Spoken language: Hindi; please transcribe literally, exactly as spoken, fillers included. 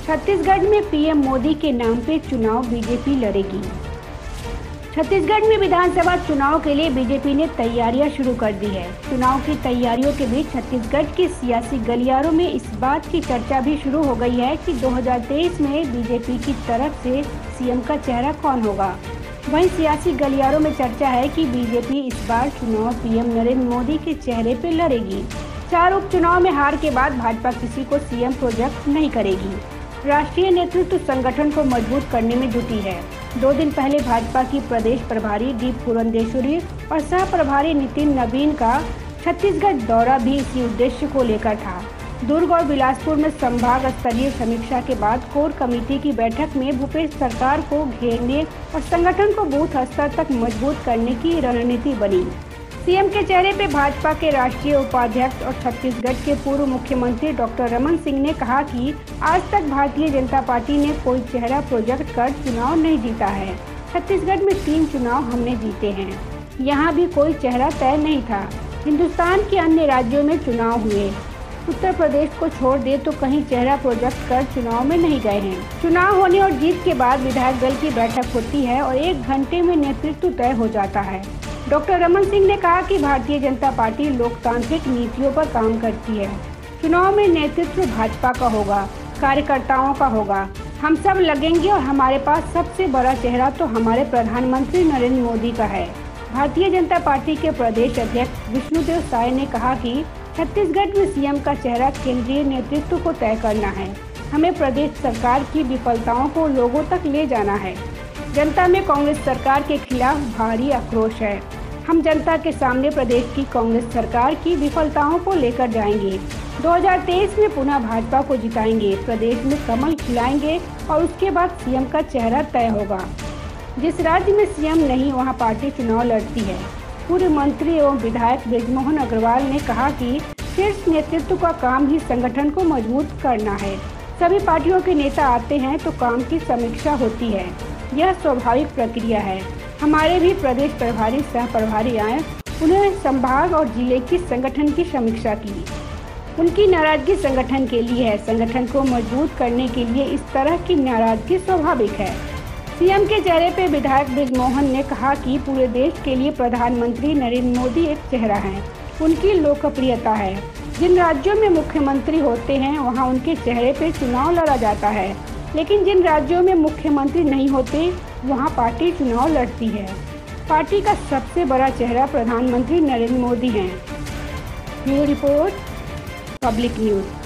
छत्तीसगढ़ में पीएम मोदी के नाम पे चुनाव बीजेपी लड़ेगी। छत्तीसगढ़ में विधानसभा चुनाव के लिए बीजेपी ने तैयारियां शुरू कर दी है। चुनाव की तैयारियों के बीच छत्तीसगढ़ के सियासी गलियारों में इस बात की चर्चा भी शुरू हो गई है कि दो हज़ार तेईस में बीजेपी की तरफ से सीएम का चेहरा कौन होगा। वहीं सियासी गलियारों में चर्चा है कि बीजेपी इस बार चुनाव पीएम नरेंद्र मोदी के चेहरे पर लड़ेगी। चार उपचुनाव में हार के बाद भाजपा किसी को सीएम प्रोजेक्ट नहीं करेगी। राष्ट्रीय नेतृत्व संगठन को मजबूत करने में जुटी है। दो दिन पहले भाजपा की प्रदेश प्रभारी डी पुरंदेश्वरी और सह प्रभारी नितिन नवीन का छत्तीसगढ़ दौरा भी इसी उद्देश्य को लेकर था। दुर्ग और बिलासपुर में संभाग स्तरीय समीक्षा के बाद कोर कमेटी की बैठक में भूपेश सरकार को घेरने और संगठन को बूथ स्तर तक मजबूत करने की रणनीति बनी। सीएम के चेहरे पे भाजपा के राष्ट्रीय उपाध्यक्ष और छत्तीसगढ़ के पूर्व मुख्यमंत्री डॉक्टर रमन सिंह ने कहा कि आज तक भारतीय जनता पार्टी ने कोई चेहरा प्रोजेक्ट कर चुनाव नहीं जीता है। छत्तीसगढ़ में तीन चुनाव हमने जीते हैं, यहाँ भी कोई चेहरा तय नहीं था। हिंदुस्तान के अन्य राज्यों में चुनाव हुए, उत्तर प्रदेश को छोड़ दे तो कहीं चेहरा प्रोजेक्ट कर चुनाव में नहीं गए हैं। चुनाव होने और जीत के बाद विधायक दल की बैठक होती है और एक घंटे में नेतृत्व तय हो जाता है। डॉक्टर रमन सिंह ने कहा कि भारतीय जनता पार्टी लोकतांत्रिक नीतियों पर काम करती है। चुनाव में नेतृत्व भाजपा का होगा, कार्यकर्ताओं का होगा। हम सब लगेंगे और हमारे पास सबसे बड़ा चेहरा तो हमारे प्रधानमंत्री नरेंद्र मोदी का है। भारतीय जनता पार्टी के प्रदेश अध्यक्ष विष्णुदेव साय ने कहा कि छत्तीसगढ़ में सीएम का चेहरा केंद्रीय नेतृत्व को तय करना है। हमें प्रदेश सरकार की विफलताओं को लोगों तक ले जाना है। जनता में कांग्रेस सरकार के खिलाफ भारी आक्रोश है। हम जनता के सामने प्रदेश की कांग्रेस सरकार की विफलताओं को लेकर जाएंगे। दो हज़ार तेईस में पुनः भाजपा को जिताएंगे, प्रदेश में कमल खिलाएंगे और उसके बाद सीएम का चेहरा तय होगा। जिस राज्य में सीएम नहीं वहां पार्टी चुनाव लड़ती है। पूर्व मंत्री एवं विधायक बृजमोहन अग्रवाल ने कहा कि शीर्ष नेतृत्व का काम ही संगठन को मजबूत करना है। सभी पार्टियों के नेता आते हैं तो काम की समीक्षा होती है, यह स्वाभाविक प्रक्रिया है। हमारे भी प्रदेश प्रभारी सह प्रभारी आए, उन्होंने संभाग और जिले की संगठन की समीक्षा की। उनकी नाराजगी संगठन के लिए है। संगठन को मजबूत करने के लिए इस तरह की नाराजगी स्वाभाविक है। सीएम के चेहरे पे विधायक बृजमोहन ने कहा कि पूरे देश के लिए प्रधानमंत्री नरेंद्र मोदी एक चेहरा है, उनकी लोकप्रियता है। जिन राज्यों में मुख्यमंत्री होते हैं वहाँ उनके चेहरे पे चुनाव लड़ा जाता है, लेकिन जिन राज्यों में मुख्यमंत्री नहीं होते वहां पार्टी चुनाव लड़ती है। पार्टी का सबसे बड़ा चेहरा प्रधानमंत्री नरेंद्र मोदी हैं। Bureau report, public news.